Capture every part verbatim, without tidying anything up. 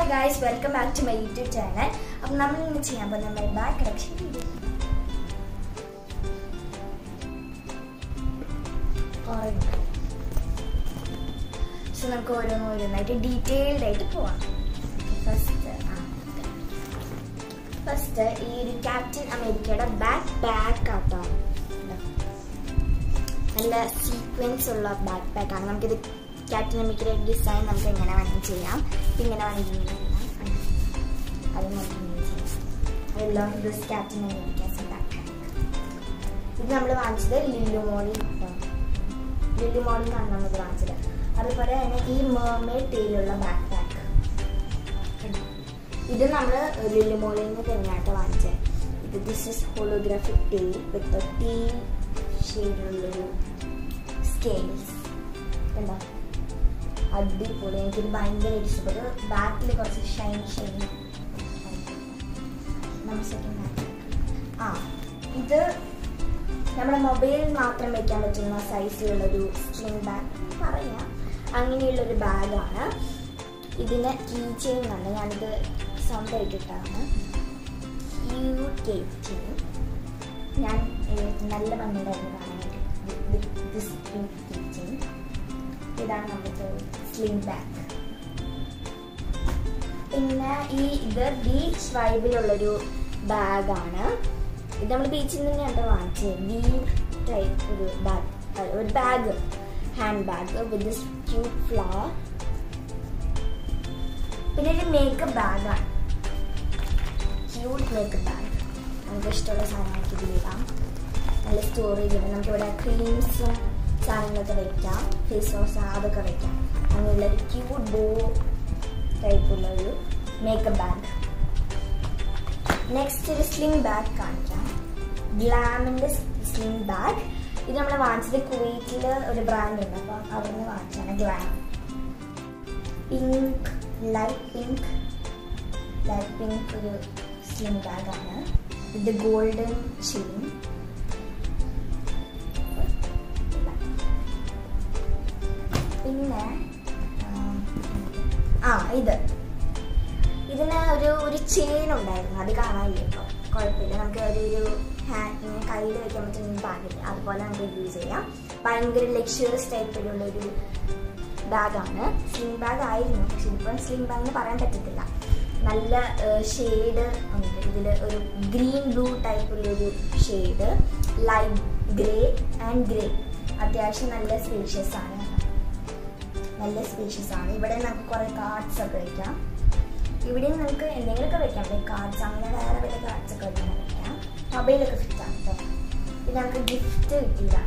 Hi guys, welcome back to my YouTube channel. अब हम इन्हें ചെയ്യാൻ പോകുന്ന my bag collection video. So നമുക്ക് ഓരോന്ന് ഓരോന്നായിട്ട് ഡീറ്റെയിൽഡ് ആയിട്ട് പോവാം. ഫസ്റ്റ് ഫസ്റ്റ് ഈ ഒരു ക്യാപ്റ്റൻ അമേരിക്കയുടെ ബാക്ക് പാക്ക് ആട്ടോ. നല്ല സീക്വൻസ് ഉള്ള ബാക്ക് പാക്ക് ആണ്. നമുക്കിത് ക്യാപ്റ്റൻ അമേരിക്കയുടെ ഡിസൈൻ നമുക്ക് എങ്ങനെ വേണമെങ്കിൽ ചെയ്യാം. ഇങ്ങനെ വേണമെങ്കിൽ അത് I love this Captain America backpack. ഇത് നമ്മൾ വാങ്ങിച്ചത് ലില്ലു മോളിൽ ലില്ലു മോളിൽ നിന്നാണ് നമ്മൾ വാങ്ങിച്ചത്. അതുപോലെ തന്നെ ഈ മെർമെയ്ഡ് ടീലുള്ള ബാക്ക് പാക്ക് ഇത് നമ്മൾ ലില്ലു മോളിൽ നിന്ന് തന്നെയായിട്ട് വാങ്ങിച്ചത്. ഇത് this is holographic tea with tea ഷെയ്ഡുള്ളൊരു സ്കെയിൽസ് കണ്ടോ, അടിപൊളി. എനിക്കിത് ഭയങ്കര ഇഷ്ടപ്പെട്ടു. ബാക്കിൽ കുറച്ച് ഷൈൻ ഷൈൻ നമ്മൾ സെക്കൻഡ് ബാക്ക്. ആ ഇത് നമ്മുടെ മൊബൈലിൽ മാത്രം വയ്ക്കാൻ പറ്റുന്ന സൈസിലുള്ളൊരു സ്ലിംഗ് ബാഗ് പറയാം, അങ്ങനെയുള്ളൊരു ബാഗാണ്. ഇതിന് കീ ചെയിൻ ആണ്, ഞാനിത് സ്വന്തമായിട്ടിട്ടാണ്. ക്യൂട്ട് കീ ചെയിൻ, ഞാൻ നല്ല ഭംഗിയുണ്ടായിരുന്നു കാണാനായിട്ട്. This cute key chain. ഇതാണ് നമ്മുടെ സ്ലിംഗ് ബാഗ്. പിന്നെ ഈ ഇത് ബീച്ച് വൈബിലുള്ളൊരു ബാഗാണ്. ഇത് നമ്മൾ ബീച്ചിൽ തന്നെയാണ് വാങ്ങിച്ചത്. ബീ ടൈപ്പ് ഒരു ബാഗ്, ഒരു bag, hand bag with this cute flower. പിന്നെ ഒരു മേക്കപ്പ് ബാഗാണ്, ക്യൂട്ട് മേക്കപ്പ് ബാഗ്. നമുക്ക് ഇഷ്ടമുള്ള സാധനങ്ങൾക്ക് ഇതിലിടാം. നല്ല സ്റ്റോറേജ് ഉണ്ട്. നമുക്കിവിടെ ക്രീംസും സാധനങ്ങളൊക്കെ വയ്ക്കാം, ഫേസ് വാഷ് അതൊക്കെ വയ്ക്കാം. അങ്ങനെയുള്ളൊരു ക്യൂട്ട് ബോ ടൈപ്പുള്ള ഒരു മേക്കപ്പ് ബാഗ്. നെക്സ്റ്റ് ഒരു സ്ലിംഗ് ബാഗ് കാണിക്കാം. ഗ്ലാമിൻ്റെ സ്ലിംഗ് ബാഗ്. ഇത് നമ്മൾ വാങ്ങിച്ചത് കുവൈറ്റിൽ ഒരു ബ്രാൻഡ് ഉണ്ട്, അപ്പോൾ അവിടെ നിന്ന് വാങ്ങിച്ചാണ് glam. Pink, light pink light pink ഒരു സ്ലിംഗ് ബാഗാണ്. ഇത് ഗോൾഡൻ ചെയിൻ. പിന്നെ ആ ഇത് ഇതിന് ഒരു ഒരു ചെയിൻ ഉണ്ടായിരുന്നു, അത് കാണാനില്ല ഇപ്പോൾ, കുഴപ്പമില്ല. നമുക്ക് ഒരു ഒരു ഹാൻഡ് ഇങ്ങനെ കയ്യിൽ വയ്ക്കാൻ പറ്റുന്ന ബാഗില്ല, അതുപോലെ നമുക്ക് യൂസ് ചെയ്യാം. ഭയങ്കര ലക്ഷറിയസ് ടൈപ്പിലുള്ളൊരു ബാഗാണ്. സ്ലിംഗ് ബാഗ് ആയിരുന്നു, പക്ഷെ ഇപ്പം സ്ലിംഗ് ബാഗ് എന്ന് പറയാൻ പറ്റത്തില്ല. നല്ല ഷെയ്ഡ് ഉണ്ട് ഇതിൽ, ഒരു ഗ്രീൻ ബ്ലൂ ടൈപ്പുള്ളൊരു shade, light grey and grey. അത്യാവശ്യം നല്ല സ്പേഷ്യസ് ആണ്, നല്ല സ്പേഷ്യസ് ആണ്. ഇവിടെ നമുക്ക് കുറേ കാർഡ്സ് ഒക്കെ വയ്ക്കാം. ഇവിടെയും നമുക്ക് എന്തെങ്കിലുമൊക്കെ വെക്കാം, കാർഡ്സ് അങ്ങനെ വേറെ വേറെ കാർഡ്സ് ഒക്കെ വെക്കാൻ വയ്ക്കാം. മൊബൈലൊക്കെ ഫിറ്റാണ് കേട്ടോ. പിന്നെ നമുക്ക് ഗിഫ്റ്റ് കിട്ടിയതാണ്.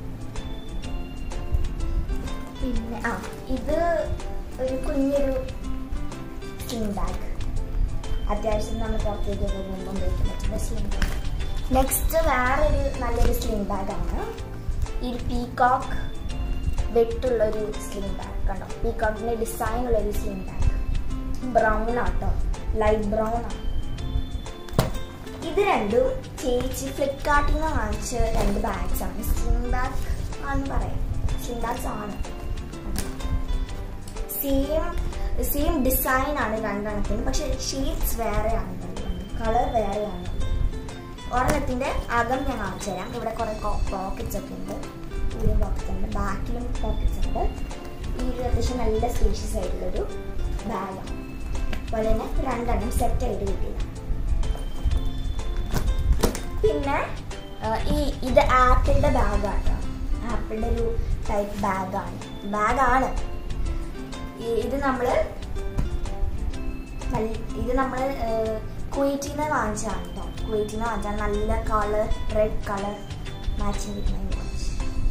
പിന്നെ ആ ഇത് ഒരു കുഞ്ഞൊരു സ്ലിംഗ് ബാഗ്, അത്യാവശ്യം നമ്മൾ പുറത്തേക്ക് പോകുമ്പോൾ വയ്ക്കാൻ പറ്റുന്ന സ്ലിംഗ് ബാഗ്. നെക്സ്റ്റ് വേറൊരു നല്ലൊരു സ്ലിംഗ് ബാഗാണ്. ഈ പീകോക്ക് വെട്ടുള്ളൊരു സ്ലിംഗ് ബാഗ് കണ്ടോ, പീകോക്കിൻ്റെ ഡിസൈൻ ഉള്ളൊരു സ്ലിംഗ് ബാഗ്. ബ്രൗൺ ആട്ടോ, ലൈറ്റ് ബ്രൗൺ ആണ്. ഇത് രണ്ടും ചേച്ചി ഫ്ലിപ്കാർട്ടിൽ നിന്ന് വാങ്ങിച്ച രണ്ട് ബാഗ്സ് ആണ്. സ്ലിംഗ് ബാഗ് ആണെന്ന് പറയാം, സ്ലിംഗ് ബാഗ്സ് ആണ്. സെയിം സെയിം ഡിസൈൻ ആണ് രണ്ടെണ്ണത്തിന്, പക്ഷെ ഷെയ്ഡ്സ് വേറെയാണ്, കളർ വേറെയാണ്. ഒരെണ്ണത്തിൻ്റെ അകം ഞാൻ കാണിച്ചു തരാം. ഇവിടെ കുറേ പോക്കറ്റ്സ് ഒക്കെ ഉണ്ട്, ഇതിലും പോക്കറ്റ്സ് ഉണ്ട്, ബാക്കിലും പോക്കറ്റ്സ് ഉണ്ട്. ഈ ഒരു അത്യാവശ്യം നല്ല സ്പേഷ്യസ് ആയിട്ടുള്ളൊരു ബാഗാണ്. അതുപോലെ തന്നെ രണ്ടെണ്ണം സെറ്റായിട്ട് കിട്ടില്ല. പിന്നെ ഈ ഇത് ആപ്പിളിൻ്റെ ബാഗാട്ടോ, ആപ്പിളിൻ്റെ ഒരു ടൈപ്പ് ബാഗാണ് ബാഗാണ് ഇത്. നമ്മൾ ഇത് നമ്മൾ കുവൈറ്റിൽ നിന്ന് വാങ്ങിച്ചതാണ് കേട്ടോ, കുവൈറ്റിൽ നിന്ന് വാങ്ങിച്ചാൽ നല്ല കളർ, റെഡ് കളർ മാച്ചിങ് കിട്ടുന്നതിന് വാങ്ങിച്ചു.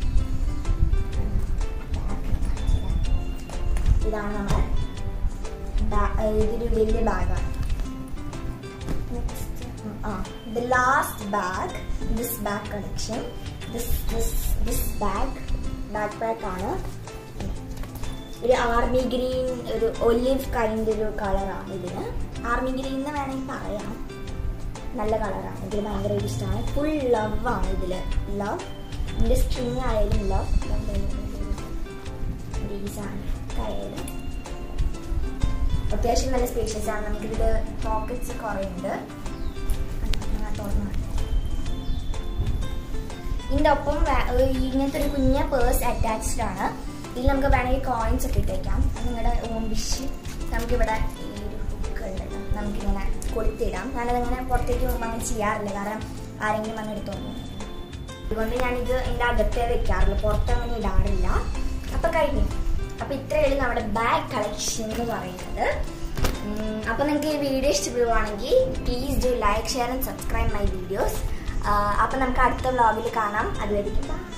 ഇതാണ് നമ്മുടെ ഇതൊരു വലിയ ബാഗാണ്. നെക്സ്റ്റ് ആ the last bag, this bag collection. This this this bag backpack ആണ്. ഒരു ആർമി ഗ്രീൻ, ഒരു ഒലിവ് കൈൻഡ് ഒരു കളറാണ് ഇതിന്. ആർമി ഗ്രീൻ എന്ന് വേണമെങ്കിൽ പറയാം. നല്ല കളറാണ്, ഇതിൽ ഭയങ്കര ഇഷ്ടമാണ്. ഫുൾ ലവ് ആണ് ഇതിൽ, ലവ്. ഇതിൻ്റെ സ്ട്രിങ് ആയാലും ലവ്, ഡീസാണ് കയ്യാലും അത്യാവശ്യം നല്ല സ്പേഷ്യസ് ആണ്. നമുക്കിത് പോക്കറ്റ്സ് കുറേ ഉണ്ട്. തുറന്നു ഇതിൻ്റെ ഒപ്പം ഇങ്ങനത്തെ ഒരു കുഞ്ഞ പേഴ്സ് അറ്റാച്ച്ഡ് ആണ്. ഇതിൽ നമുക്ക് വേണമെങ്കിൽ കോയിൻസ് ഒക്കെ ഇട്ടേക്കാം. അത് നിങ്ങളുടെ ഓൺ വിഷ്. നമുക്കിവിടെ ഈ ഒരു ഹുക്ക് ഉണ്ടല്ലോ, നമുക്കിങ്ങനെ കൊടുത്തിടാം. ഞാനതങ്ങനെ പുറത്തേക്ക് പോകുമ്പോൾ അങ്ങനെ ചെയ്യാറില്ല, കാരണം ആരെങ്കിലും വന്ന് എടുത്തോളൂ. അതുകൊണ്ട് ഞാനിത് എൻ്റെ അകത്തേ വെക്കാറുള്ളൂ, പുറത്തങ്ങനെ ഇടാറില്ല. അപ്പം കഴിഞ്ഞു. അപ്പം ഇത്രയുള്ളൂ നമ്മുടെ ബാഗ് കളക്ഷൻ എന്ന് പറയുന്നത്. അപ്പം നിങ്ങൾക്ക് ഈ വീഡിയോ ഇഷ്ടപ്പെടുവാണെങ്കിൽ please do like, share and subscribe my videos. അപ്പം നമുക്ക് അടുത്ത വ്ളോഗിൽ കാണാം. അതുവരെയ്ക്കും ബൈ.